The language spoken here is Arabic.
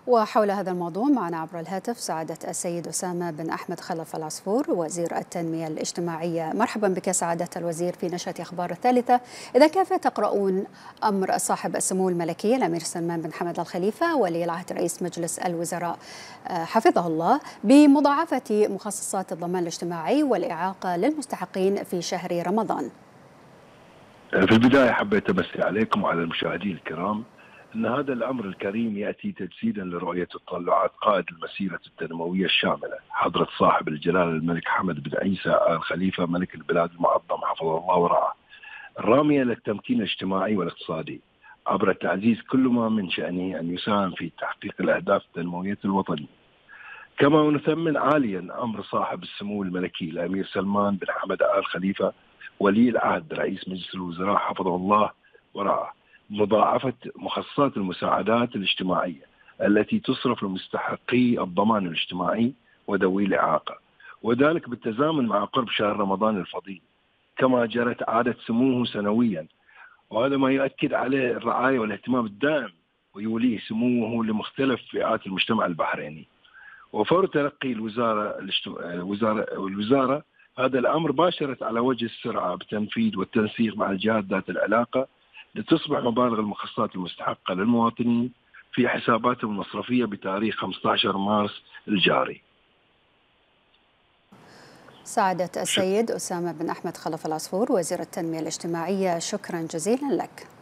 وحول هذا الموضوع معنا عبر الهاتف سعادة السيد أسامة بن أحمد خلف العصفور وزير التنمية الاجتماعية. مرحبا بك سعادة الوزير في نشرة أخبار الثالثة. إذا كيف تقرؤون أمر صاحب السمو الملكي الأمير سلمان بن حمد الخليفة ولي العهد رئيس مجلس الوزراء حفظه الله بمضاعفة مخصصات الضمان الاجتماعي والإعاقة للمستحقين في شهر رمضان؟ في البداية حبيت أمسي عليكم وعلى المشاهدين الكرام أن هذا الأمر الكريم يأتي تجسيدا لرؤية تطلعات قائد المسيرة التنموية الشاملة حضرة صاحب الجلالة الملك حمد بن عيسى آل خليفة ملك البلاد المعظم حفظه الله ورعاه، الرامية للتمكين الاجتماعي والاقتصادي عبر تعزيز كل ما من شأنه أن يساهم في تحقيق الأهداف التنموية الوطنية. كما نثمن عاليا أمر صاحب السمو الملكي الأمير سلمان بن حمد آل خليفة ولي العهد رئيس مجلس الوزراء حفظه الله ورعاه مضاعفة مخصصات المساعدات الاجتماعية التي تصرف لمستحقي الضمان الاجتماعي وذوي الإعاقة، وذلك بالتزامن مع قرب شهر رمضان الفضيل كما جرت عادة سموه سنويا، وهذا ما يؤكد عليه الرعاية والاهتمام الدائم ويوليه سموه لمختلف فئات المجتمع البحريني. وفور تلقي الوزارة هذا الأمر باشرت على وجه السرعة بتنفيذ والتنسيق مع الجهات ذات العلاقة لتصبح مبالغ المخصصات المستحقة للمواطنين في حساباتهم المصرفية بتاريخ 15 مارس الجاري. سعادة السيد أسامة بن أحمد خلف العصفور وزير التنمية الاجتماعية، شكرا جزيلا لك.